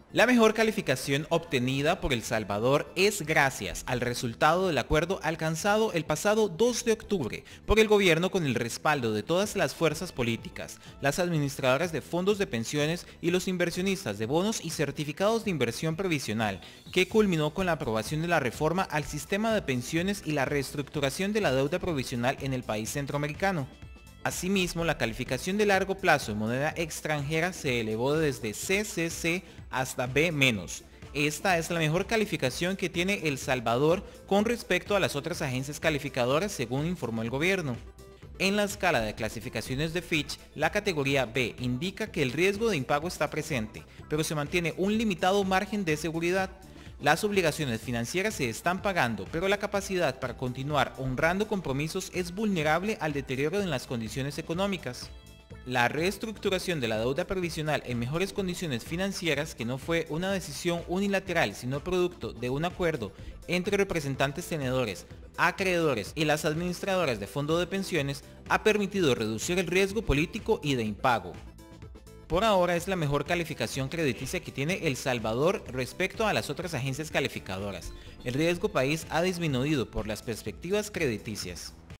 La mejor calificación obtenida por El Salvador es gracias al resultado del acuerdo alcanzado el pasado 2 de octubre por el gobierno con el respaldo de todas las fuerzas políticas, las administradoras de fondos de pensiones y los inversionistas de bonos y certificados de inversión previsional, que culminó con la aprobación de la reforma al sistema de pensiones y la reestructuración de la deuda provisional en el país centroamericano. Asimismo, la calificación de largo plazo en moneda extranjera se elevó desde CCC hasta B-. Esta es la mejor calificación que tiene El Salvador con respecto a las otras agencias calificadoras, según informó el gobierno. En la escala de clasificaciones de Fitch, la categoría B indica que el riesgo de impago está presente, pero se mantiene un limitado margen de seguridad. Las obligaciones financieras se están pagando, pero la capacidad para continuar honrando compromisos es vulnerable al deterioro en las condiciones económicas. La reestructuración de la deuda previsional en mejores condiciones financieras, que no fue una decisión unilateral sino producto de un acuerdo entre representantes tenedores, acreedores y las administradoras de fondos de pensiones, ha permitido reducir el riesgo político y de impago. Por ahora es la mejor calificación crediticia que tiene El Salvador respecto a las otras agencias calificadoras. El riesgo país ha disminuido por las perspectivas crediticias.